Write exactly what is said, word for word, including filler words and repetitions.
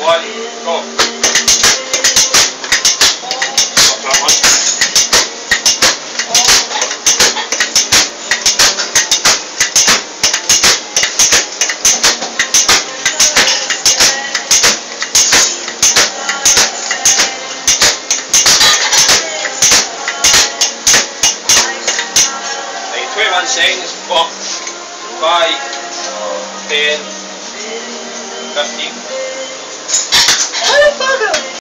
one, go. Stop that one. twenty-one seconds, four, five, ten, fifteen.